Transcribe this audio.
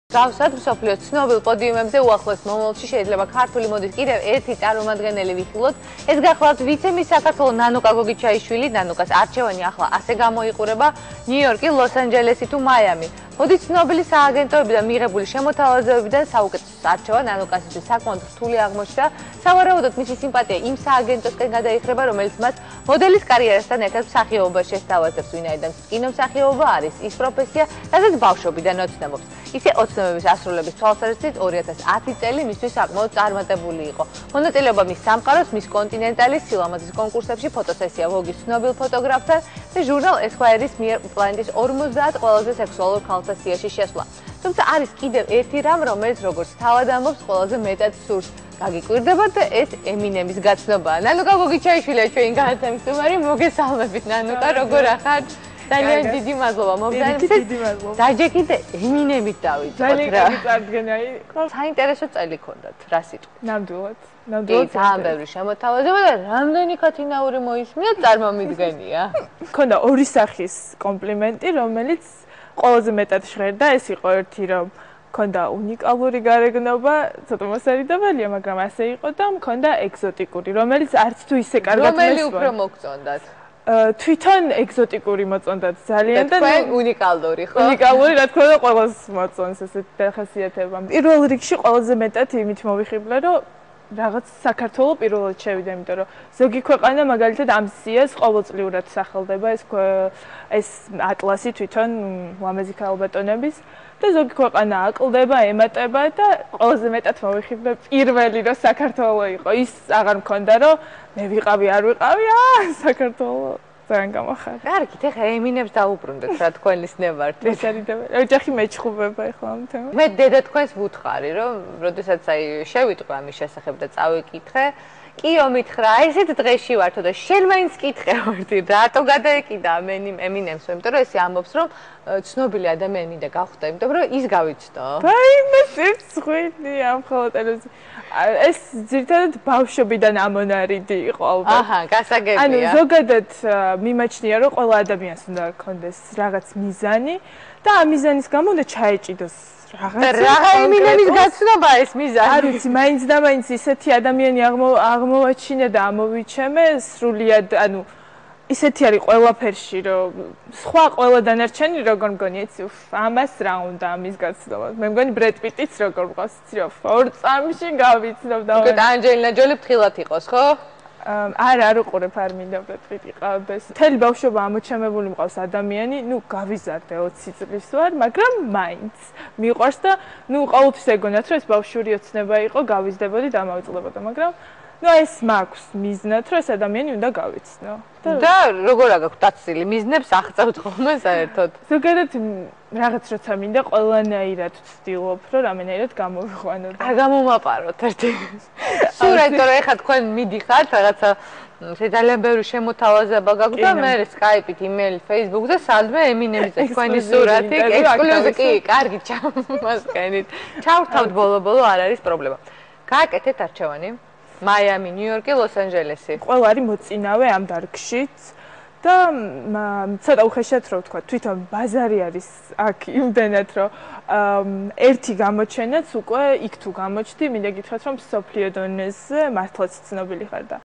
Გავსად მსოფლიოს ცნობილ პოდიუმებზე უახლოეს მომავალში შეიძლება ქართული მოდის კიდევ ერთი წარმომადგენელი ვიხილოთ. ეს გახლავთ ვიცე-მის საქართველოს ნანუკა გოგიჩაიშვილი. ნანუკას არჩევანი ახლა ასე გამოიყურება: ნიუ-იორკი, ლოს-ანჯელესი თუ მაიამი. მოდის ცნობილი სააგენტოებიდან მიღებული შემოთავაზებებიდან საუკეთესო არჩევა ნანუკასთვის საკმაოდ რთული აღმოჩნდა. სავარაუდოდ მისი სიმპათია იმ სააგენტოსკენ გადაიხრება, რომელიც მას მოდელის კარიერასთან ერთად მსახიობობაში შესთავაზებს, ვინაიდან კინომსახიობობა არის ის პროფესია, სადაც ბავშვობიდან ოცნებობს. ისე ოცნებების ასრულების თვალსაზრისით 2010 წელი მისთვის საკმაოდ წარმატებული იყო. მონაწილეობა მის სამყაროს, მის კონტინენტალის სილამაზის კონკურსებში, ფოტოსესია Vogue-ის ცნობილ ფოტოგრაფთან და ჟურნალ Esquire-ის მიერ პლანეტის 50 ყველაზე სექსუალურ ქალთა სიაში შესვლა. თუმცა არის კიდევ ერთი რამ, რომელიც როგორც თავად ამბობს, ყველაზე მეტად სურს. გაგიკვირდებათ და ეს ემინემის გაცნობაა. ნანუკა გოგიჩაიშვილია ჩვენი განათემის სტუმარი. მოგესალმებით ნანუკა, როგორ ახართ? ძალიან დიდი მადლობა მომდანებისით. დაჯექით და ემინემით დავიწყოთ რა. ძალიან კარგი წარდგენა იყო. საინტერესო წელი გქონდათ, რა სიტყვით? ნამდვილად. ძალიან ბევრი შემოთავაზება და რამდენი ქათინაური მოისმინეთ, წარმომიდგენია. მქონდა ორი სახის კომპლიმენტი, რომელიც ყველაზე მეტად ჟღერდა. ეს იყო ერთი, რომ მქონდა უნიკალური გარეგნობა, ცოტა მოსაიდაბელია, მაგრამ ასე იყო და მქონდა ეგზოტიკური, რომელიც არც თუ ისე კარგად მესვლა. რომელი უფრო მოგწონდათ? თვითონ ეგზოტიკური მოწონდათ ძალიან და უნიკალური, ხო? უნიკალური, რა თქმა უნდა, ყველას მოწონს ესეთი დახასიათება. პირველ რიგში ყველაზე მეტად იმით მოვიხიბლე, რომ რაღაც საქართველოს პირველად შევიდა, იმიტომ რომ ზოგი ქვეყანა მაგალითად ამ სიას ყოველწლიურად სახელდება ეს ატლასი თვითონ ლამაზი ქალბატონების და ზოგი ქვეყანა აკლდება, ემატება და ყველაზე მეტად მოვიხიბლე პირველი რომ საქართველოს იყო. ის აღარ მქონდა რომ მე ვიყავი, არ ვიყავი, საქართველოს ძალიან გამახარდა. კარგით, ეხლა ემინებს დაუბრუნდეთ რა თქვენის ნებართ. მოსარიდებელი. ოჯახი მეჩხუბება ეხლა ამ თემას. მე დედა თქვენს ვუთხარი, რომ როდესაც შევიტყვი ამის შესახებ და წავიკითხე, კიო მითხრა, ესეთ დღეში ვართო და შენ მაინც კითხე ვარდი, რატო გადაეკიდა ემინემს, იმიტომ რომ ესე ამბობს, რომ ცნობილი ადამიანი მინდა გავხდა, იმიტომ რომ ის გავიცნო. ვაიმე, სიცხვილი ამ ხოლო ტელევიზია. ეს ძირითადად ბავშვობიდან ამონარიდი იყო ალბათ. აჰა, გასაგებია. ანუ ზოგადად მიმაჩნია, რომ ყველა ადამიანს უნდა ჰქონდეს რაღაც მიზანი და ამ მიზანის გამო უნდა ჩაეჭიდოს რაღა ემინემის გაცნობა ეს მიზანი. არ ვიცი, მაინც და მაინც ისეთი ადამიანი აღმოვაჩინე და ამოვიჩემე სრულიად, ანუ ისეთი არის ყველაფერში, რომ სხვა ყველა დანარჩენი როგორ მგონი, იცი, ამას რა უნდა ამის გაცნობა. მე მგონი ბრედ პიტიც როგორ მყავს, იცი რა, 4 წამში გავიცნობ და უკვე ანჯელინა ჯოლი ფრთხილად იყოს, ხო? არ უყურებ, არ მინდა ბრედ პიტი ყავდეს. მთელი ბავშვობა ამოჩამებული მყავს ადამიანი, ნუ გავიზარდე 20 წლის ვარ, მაგრამ მაინც მიყვარს და ნუ ყოველთვის ეგონათ, რომ ეს ბავშვური ოცნება იყო, გავიზრდებოდი და ამავიწყდებოდა, მაგრამ ნუ ეს მაქვს მიზნად, რომ ეს ადამიანი უნდა გავიცნო. და როგორ აგაქვთ დაცილი მიზნებს აღწევთ ხოლმე საერთოდ? ზოგადად რაღაც როცა მინდა ყველანაირად ვცდილობ, რომ რამენაირად გამოვიყვანო და არ გამომაპაროთ ერთი. სულ რატომ ეხლა თქვენ მიდიხართ რაღაცა ძალიან ბევრი შემოთავაზება გაქვთ და მე Skype-ით, email-ით, Facebook და სადმე ემინემის თქვენი სურათი, ექსკლუზივი კი, კარგი ჩამოსკენით. ჩავრთავთ ბოლო-ბოლო, არ არის პრობლემა. გააკეთეთ არჩევანი. მაიამი, ნიუ-იორკი, ლოს-ანჯელესი. ყველა არის მოწინავე ამ დარგშიც და ცოტა უხეშად რო ვთქვა, თვითონ ბაზარი არის აქ იმდენად, რომ ერთი გამოჩენაც უკვე იქ თუ გამოჩდი, მინდა გითხრათ, რომ სოფლიო დონეზე მართლაც ცნობილი ხარ და